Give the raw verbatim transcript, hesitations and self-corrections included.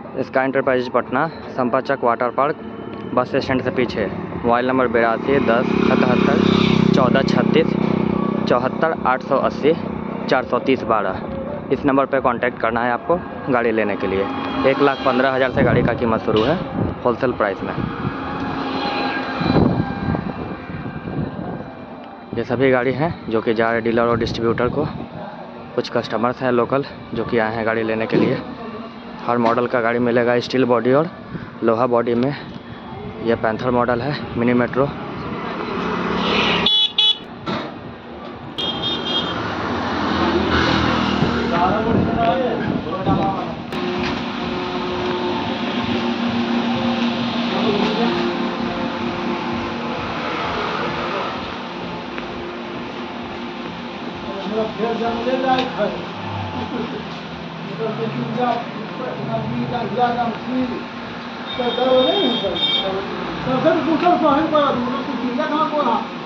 इसका एंटरप्राइज पटना, संपाचक water park, bus stand से पीछे। मोबाइल नंबर बिरासी दस सतहत्तर चौदह छत्तीस चौहत्तर आठ सौ अस्सी चार सौ तीस बारह। इस नंबर पर कांटेक्ट करना है आपको गाड़ी लेने के लिए। एक लाख पंद्रह हज़ार से गाड़ी का कीमत शुरू है होलसेल प्राइस में। ये सभी गाड़ी हैं जो कि जा रहे डीलर और डिस्ट्रीब्यूटर को। कुछ कस्टमर्स हैं लोकल जो कि आए हैं गाड़ी लेने के लिए। हर मॉडल का गाड़ी मिलेगा स्टील बॉडी और लोहा बॉडी में। यह पैंथर मॉडल है मिनी मेट्रो। सर सर दूसरा